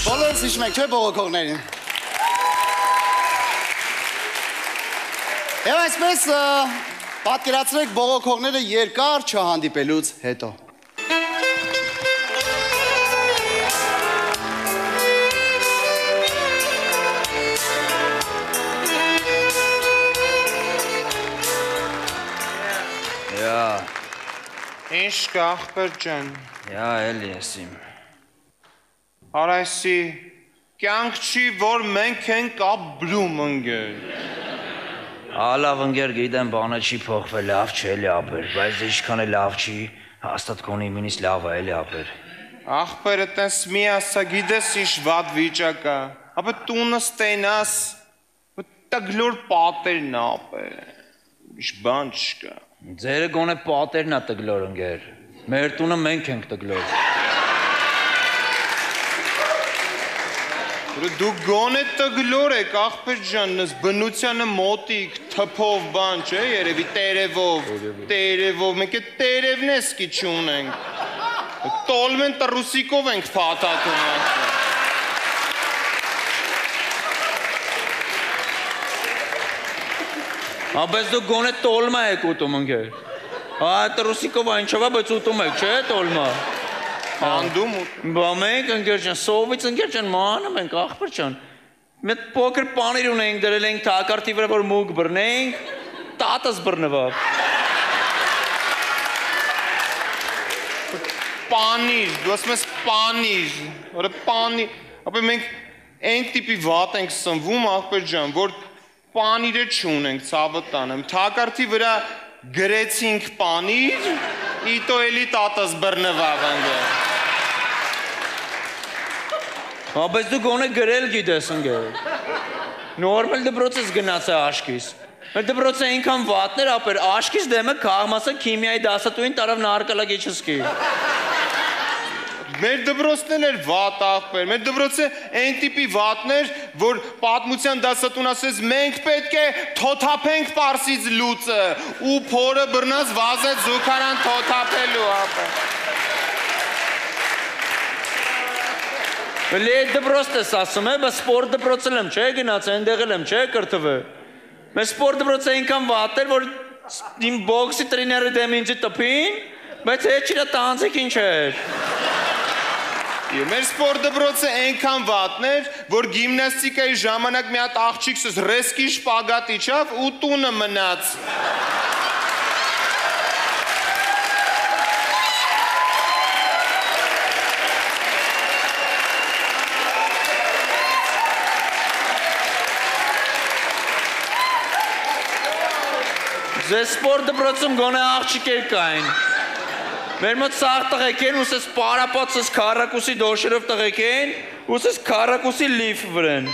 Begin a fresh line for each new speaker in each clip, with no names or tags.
Բոլորս հիշում եք, չէ՞ բողոքողներին։ Եվ այսպես պատկերացրեք բողոքողները երկար չհանդիպելուց հետո։
Ինչ կա ախպեր ջան։
Էլի ես իմ։
Արայսի կյանք չի, որ մենք ենք ապրում ընկեր։
Լավ ընկեր գիտեմ բանը չի փոխվել, լավ չէ էլի ապեր, բայց ինչքան է լավ չի, հաստատ կոնի մինիս լավ է էլի ապեր։
Ախպերը տես մի ասա, գիտես ինչ վատ վիճակ է, ապա տունը ստենաս, տգլոր պատերն ապեր, ինչ բան չկա։
Ձերը գոնե պատերն է տգլոր ընկեր, մեր տունը մենք ենք տգլոր։
Դու գոնե տգլոր եք, ախպեր ջան, բնությանը մոտիկ, թփով բան չէ, երևի տերևով, մենք է տերևն էսկի չունենք, տոլմեն տրուսիկով ենք փաթաթում
Բայց դու գոնե տոլմա եք ուտում ընկեր, տրուսիկով այնչով է, բայց ուտում եք, չէ տոլմա։
Հանդում
Բա մենք ընկեր ջան, սովից ընկեր ջան, մանում ենք ախպեր ջան։ Մեկ փոքր պանիր ունենք դրել ենք թակարդի վրա, որ մուկ բռնենք, տատս բռնվավ։
Պանիր, դու ասում ես պանիր, որը պանիր, ապա մենք այն տիպի վատ ենք սնվում ախպեր ջան, որ պանիրը չունենք, ցավը տանեմ, թակարդի վրա գրեցինք պանիր, իտո էլի տատս բռնվավ ընկեր։
Բայց դու գոնե գրել գիտես ընկեր։ Նորմալ դպրոցից գնաց է աշկիս։ Մեր դպրոցը այնքան վատներ ապեր, աշկիս դեմը քաղմասը քիմիայի դասատուին տարավ նարկալագիչսկի։
Մեր դպրոցն էր վատ ախպեր, մեր դպրոցը այն տիպի վատներ, որ պատմության դասատուն ասեց մենք պետք է թոթափենք Պարսից լուծը ու փորը բռնած վազեց զուգարան թոթափելու ապեր։
Լե դպրոցն ես ասում է, բայց սպորտ դպրոցել եմ, չէ գնաց, այնտեղ եմ, չէ կրթվը։ Մեր սպորտ դպրոցը այնքան վատ էր, որ իմ բոքսի տրեյները դեմ ինձ տպին, բայց հետ չիրա տանձիկ ինչ էր։
Մեր սպորտ դպրոցը այնքան վատներ, որ գիմնաստիկայի ժամանակ մի հատ աղջիկս ռեսկի շպագատ իջավ ու տունը մնաց։
Ձեզ սպորտ դպրոցում գոնե աղջիկեր կային։ Մեր մոտ սաղ տղեկ են, ուսես պարապացս քարակուսի դոշերով տղեկ են, ուսես քարակուսի լիվ վրեն։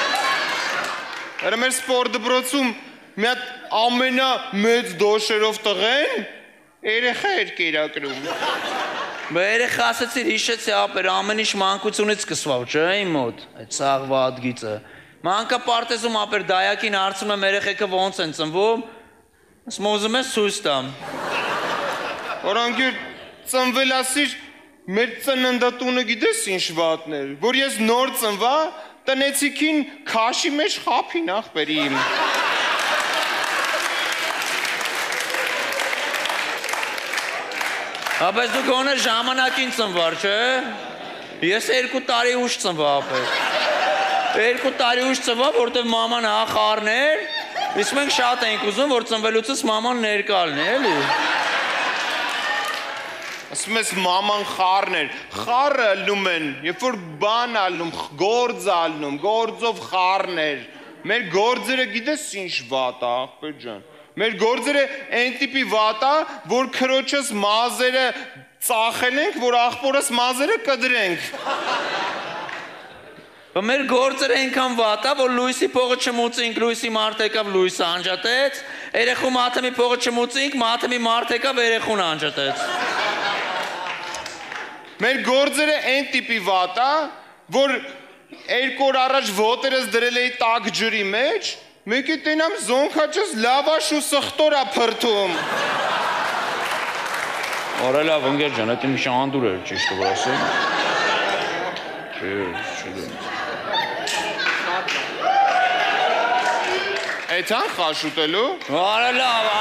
Մեր սպորտ դպրոցում մի հատ ամենամեծ դոշերով տղեն երեխա էր կերակրում։
Երեխա ասեցիր հիշեցի ապեր, ամեն ինչ մանկությունից սկսվավ, չէ իմ մոտ, այդ սաղ վատ գիծը։ Մանկապարտեզում ապեր դայակին հարցում եմ երեխեքը ոնց են ծնվում, ասում ես ցույց տամ։
Օրանգիր ծնվել ասիր, մեր ծննդատունը գիտես ինչ վատներ, որ ես նոր ծնվա, տնեցիքին քաշի մեջ խափին ախպերի իմ։
Բայց դու գոնե ժամանակին ծնվար, չէ։ Ես 2 տարի ուշ ծնվա ապեր։ 2 տարի ուշ ծնվա, որտեվ մաման խառներ, իսկ մենք շատ ենք ուզում, որ ծնվելուցս մաման ներկա լինի, էլի։
Ասում ես մաման խառներ, խառը ալնում են, երբ որ բան ալնում, գործ ալնում, գործով խառներ։ Մեր գործերը գիտես ինչ վատ է, ախպեր ջան։ Մեր գործերը այն տիպի վատ է, որ քրոջս մազերը ծախել ենք, որ ախպորս մազերը կդրենք։
Մեր գործերը այնքան վատ է, որ լույսի փողը չմուծենք, լույսի մարդ եկավ, լույսը անջատեց, երեխու մաթեմի փողը չմուծենք, մաթեմի մարդ եկավ, երեխուն անջատեց։
Մեր գործերը այն տիպի վատ է, որ 2 օր առաջ ոտերս դրել էի տաք ջրի մեջ, մեկի տենամ զոնքաչս լավաշ ու սխտոր է փրթում։
Օրը լավ ընկեր ջան, այդ իմ շանդուր էր ճիշտը որ ասեմ։
Էթան խաշ ուտելու։
Արա լավ,